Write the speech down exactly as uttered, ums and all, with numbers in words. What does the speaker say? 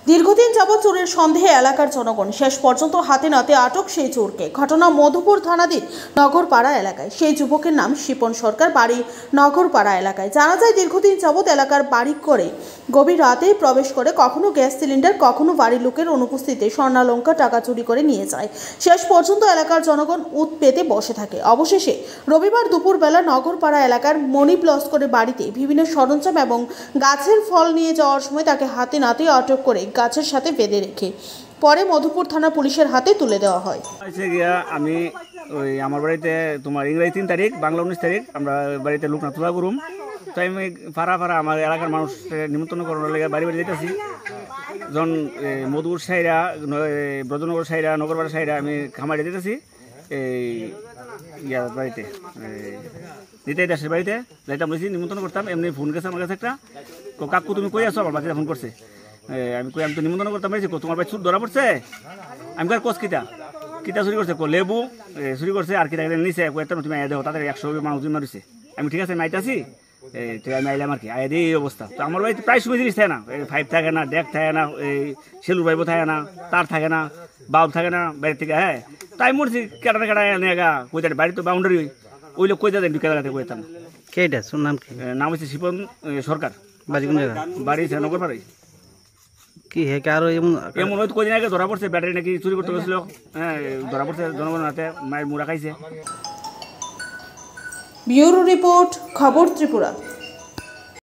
দীর্ঘদিন যাবৎ চোরের সন্দেহে এলাকার জনগণ, শেষ পর্যন্ত হাতে নাতে আটক সেই চোরকে। ঘটনা মধুপুর থানাধীন নগরপাড়া এলাকায়। সেই যুবকের নাম শিপন সরকার, বাড়ি নগরপাড়া এলাকায়। জানা যায় দীর্ঘদিন যাবৎ এলাকার বাড়ি করে গভীর রাতেই প্রবেশ করে কখনো গ্যাস সিলিন্ডার, কখনো বাড়ির লোকের অনুপস্থিতিতে স্বর্ণালঙ্কার টাকা চুরি করে নিয়ে যায়। শেষ পর্যন্ত এলাকার জনগণ উত পেতে বসে থাকে। অবশেষে রবিবার দুপুরবেলা নগরপাড়া এলাকার মণি প্লস করে বাড়িতে বিভিন্ন সরঞ্জাম এবং গাছের ফল নিয়ে যাওয়ার সময় তাকে হাতে নাতে আটক করে গাছের সাথে বেঁধে রেখে পরে মধুপুর থানা পুলিশের হাতে তুলে দেওয়া হয়। আমি ওই আমার বাড়িতে তোমার ইংরেজি তিন তারিখ, বাংলা উনিশ তারিখ আমরা বাড়িতে লোক না তোলা করুম। তো আমি ফাড়া ফাড়া আমার এলাকার মানুষ নিমন্ত্রণ করানোর লেগে বাড়ি বাড়ি যেতেছি। যখন মধুপুর সাইরা, ব্রজনগর সাইরা, নগরপাড়া সাইরা আমি খামারে যেতেছি এই ইয়া বাড়িতে নিতাই দাসের বাড়িতে যাইতাম, বলেছি নিমন্ত্রণ করতাম। এমনি ফোন গেছে আমার কাছে একটা, কাকু তুমি কই আসো? আমার বাচ্চাটা ফোন করছে। আমি কই আমি তো নিমন্ত্রণ করতাম, বলেছি তোমার ভাই চুর ধরা পড়ছে। আমি কার কোচ কিতা কিতা চুরি করছে? লেবু চুরি করছে আর কিতা নিচে তুমি আয়া দেবো, তাদের একশো মানুষ মারিছে। আমি ঠিক আছে, আমি আইতাছি। এই আমি আইলাম আর কি, আয়া দিয়ে এই অবস্থা। তো আমার বাড়িতে প্রায় সময় জিনিস থাকে না, ফাইভ থাকে না, ডেক থাকে না, এই সেলুর বাইবও থাকে না, তার থাকে না, বাল্ব থাকে না বাড়ির থেকে। হ্যাঁ, তাই মরছি কেটা কেটা নেগা কই বাড়ি তো বাউন্ডারি ওই লোক কই দেন কেদারাতে কইতাম। কেটা তোর নাম কি? নাম হচ্ছে শিপন সরকার। বাড়ি কোন জায়গা? বাড়ি নগরপাড়ায়। কি হে আরো এমন এমন হয়তো কদিন আগে ধরা পড়ছে, ব্যাটারি নাকি চুরি করতে গেছিল। হ্যাঁ, ধরা পড়ছে, জনগণের হাতে মায়ের মুড়া খাইছে। ব্যুরো রিপোর্ট, খবর ত্রিপুরা।